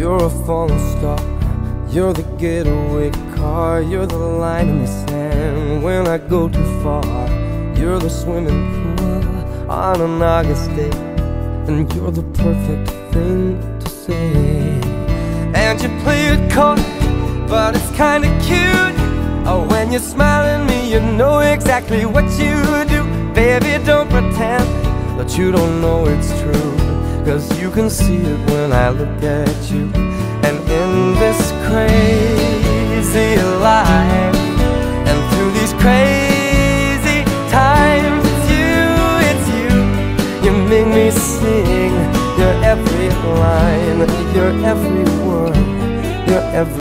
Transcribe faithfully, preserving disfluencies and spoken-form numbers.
You're a falling star, you're the getaway car, you're the line in the sand when I go too far. You're the swimming pool on an August day, and you're the perfect thing to say. And you play it coy, but it's kinda cute. Oh, when you smile at me, you know exactly what you do. Baby, don't pretend that you don't know it's true, 'cause you can see it when I look at you. And in this crazy life, and through these crazy times, it's you, it's you. You make me sing your every line, your every word, your every